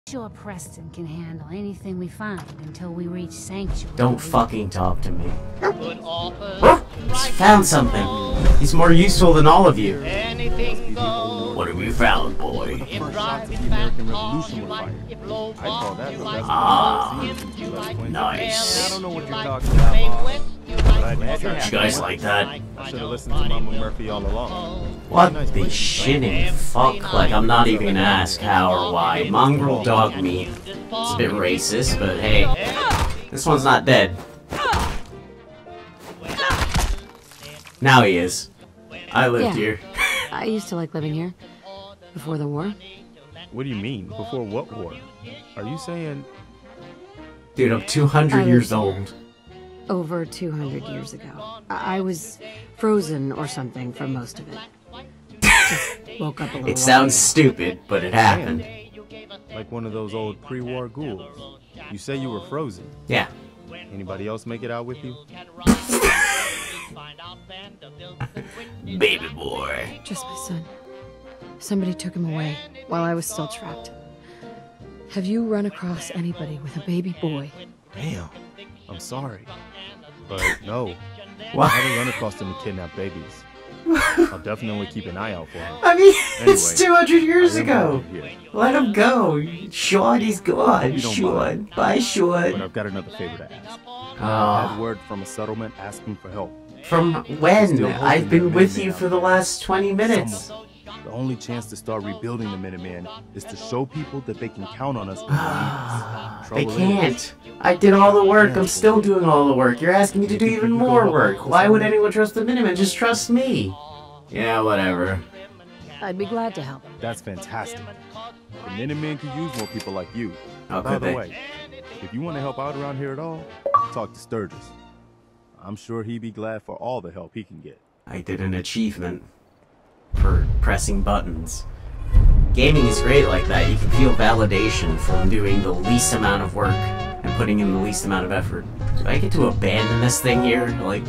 Sure Preston can handle anything we find until we reach Sanctuary. Don't fucking talk to me. He's found something. He's more useful than all of you. What have you found, boy? Ah, nice. I don't know what you're talking about. You guys like that? I should have listened to Mama Murphy all along. What the shitting fuck? Like, I'm not even gonna ask how or why. Mongrel dog meat. It's a bit racist, but hey. This one's not dead. Now he is. I lived here. I used to like living here. Before the war. What do you mean? Before what war? Are you saying... Dude, I'm 200 years old. Over 200 years ago. I was frozen or something for most of it. Just woke up a little It sounds stupid, but it happened. Like one of those old pre-war ghouls. You say you were frozen. Yeah. Anybody else make it out with you? Baby boy. Just my son. Somebody took him away while I was still trapped. Have you run across anybody with a baby boy? Damn. I'm sorry. But no. What? I haven't run across any kidnapped babies. I'll definitely keep an eye out for him. I mean, Anyway, it's 200 years ago. Here. Let him go. Sean, he's gone. You don't Sean. mind. Bye, But Sean. I've got another favor to ask. I had word from a settlement asking for help. From when? Still hoping I've been that with Minutemen you out for the there. last 20 minutes. Someone. The only chance to start rebuilding the Minutemen is to show people that they can count on us. For They leaders. can't. I did all the work. I'm still doing all the work. You're asking me to do even more work. Why would anyone trust the Minutemen? Just trust me. Yeah, whatever. I'd be glad to help. That's fantastic. The Minutemen could use more people like you. Oh, By could the they? way, if you want to help out around here at all, talk to Sturgis. I'm sure he'd be glad for all the help he can get. I did an achievement for pressing buttons. Gaming is great like that. You can feel validation from doing the least amount of work and putting in the least amount of effort. Do I get to abandon this thing here? Like,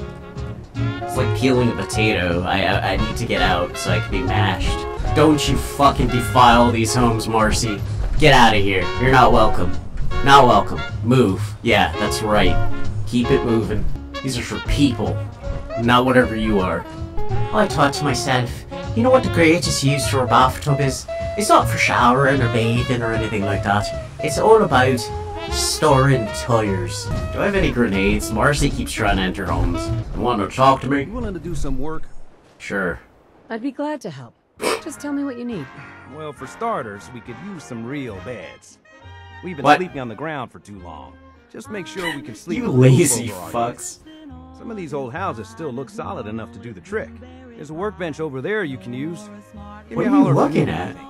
it's like peeling a potato. I need to get out so I can be mashed. Don't you fucking defile these homes, Marcy. Get out of here. You're not welcome. Not welcome. Move. Yeah, that's right. Keep it moving. These are for people, not whatever you are. I thought to myself, you know what the greatest use for a bathtub is? It's not for showering or bathing or anything like that. It's all about storing tires. Do I have any grenades? Marcy keeps trying to enter homes. You want to talk to me? You willing to do some work? Sure. I'd be glad to help. Just tell me what you need. Well, for starters, we could use some real beds. We've been What? sleeping on the ground for too long. Just make sure we can sleep You with a roof lazy over our fucks. heads. Some of these old houses still look solid enough to do the trick. There's a workbench over there you can use. Give What me a are you holler if looking need at? anything.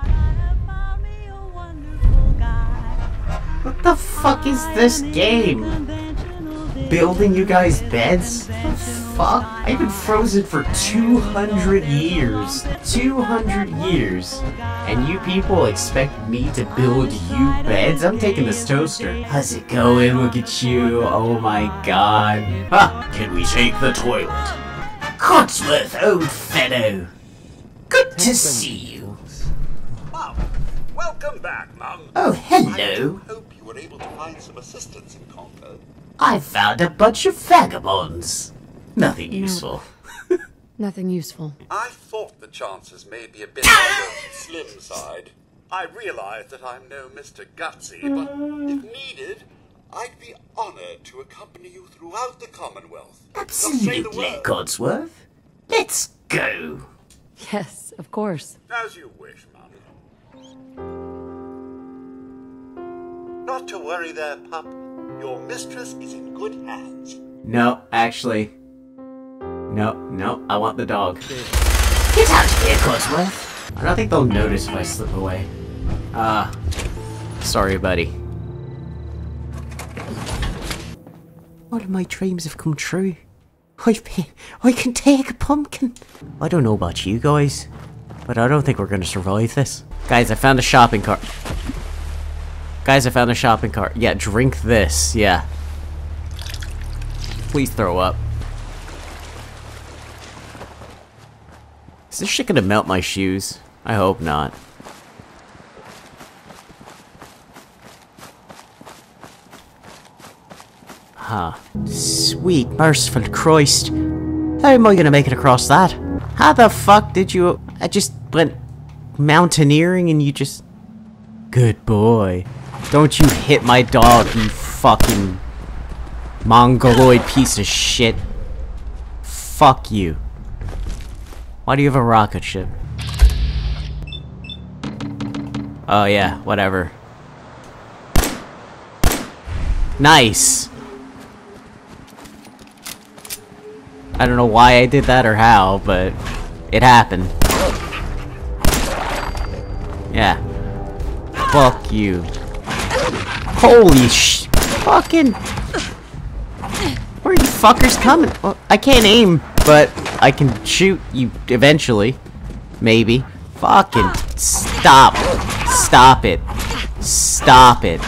What the fuck is this game? Building you guys beds? What the fuck? I've been frozen for 200 years. 200 years. And you people expect me to build you beds? I'm taking this toaster. How's it going? Look at you. Oh my god. Ha! Can we take the toilet? Cotsworth, old fellow. Good to see you. Mum, welcome back, Mum. Oh, I hello. hope you were able to find some assistance in Congo. I found a bunch of vagabonds. Nothing useful. Nothing useful. I thought the chances may be a bit on the slim side. I realize that I'm no Mr. Gutsy, but if needed, I'd be honored to accompany you throughout the Commonwealth. Just say the Absolutely, word. Codsworth. Let's go. Yes, of course. As you wish, Mum. Not to worry there, pup. Your mistress is in good hands. No, actually. No, I want the dog. Get out of here, Codsworth. I don't think they'll notice if I slip away. Sorry, buddy. All of my dreams have come true. I can take a pumpkin. I don't know about you guys, but I don't think we're gonna survive this. Guys, I found a shopping cart. Yeah, drink this. Yeah. Please throw up. Is this shit gonna melt my shoes? I hope not. Huh. Sweet merciful Christ. How am I gonna make it across that? How the fuck did you... I just went mountaineering and you just... Good boy. Don't you hit my dog, you fucking mongoloid piece of shit. Fuck you. Why do you have a rocket ship? Oh yeah, whatever. Nice! I don't know why I did that or how, but it happened. Yeah. Fuck you. Holy fucking... Where are you fuckers coming? Well, I can't aim, but I can shoot you eventually. Maybe. Fucking stop. Stop it. Stop it.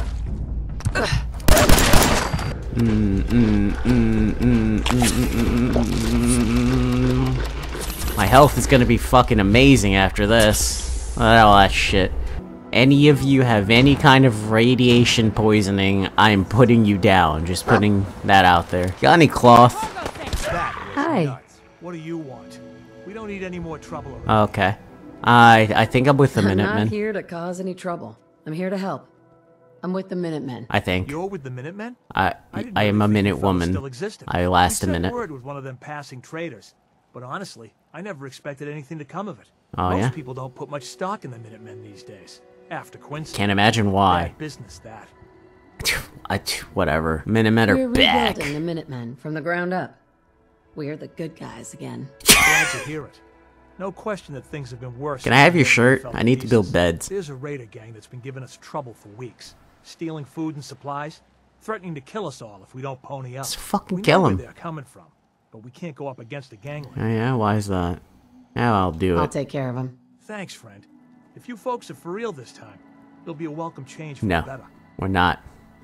My health is gonna be fucking amazing after this. All that shit. Any of you have any kind of radiation poisoning, I'm putting you down. Just putting that out there. Got any cloth? Hi. What do you want? We don't need any more trouble. Okay. I think I'm with the I'm Minutemen. not here to cause any trouble. I'm here to help. I'm with the Minutemen. I think. You're with the Minutemen? I didn't am really a think minute you fellas woman. still existed. I last a We sent minute. word with one of them passing traders, but honestly, I never expected anything to come of it. Oh, Most yeah? people don't put much stock in the Minutemen these days. After Quincy. Can't imagine why. Bad business, that. Whatever. Minutemen are We're back. rebuilding the Minutemen from the ground up. We're the good guys again. Glad to hear it. No question that things have been worse. Can I have your since shirt? fell I need to build pieces. beds. There's a raider gang that's been giving us trouble for weeks. Stealing food and supplies. Threatening to kill us all if we don't pony up. Let's fucking we kill know where 'em. they're coming from, but we can't go up against a gang like Oh yeah, why is that? Yeah, I'll do I'll it. take care of them. Thanks, friend. If you folks are for real this time, it'll be a welcome change for the No, better. we're not.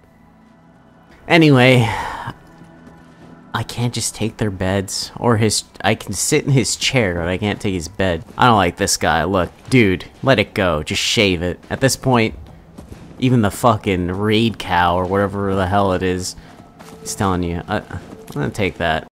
Anyway, I can't just take their beds or his. I can sit in his chair, but I can't take his bed. I don't like this guy. Look, dude, let it go. Just shave it. At this point, even the fucking raid cow or whatever the hell it is telling you. I'm gonna take that.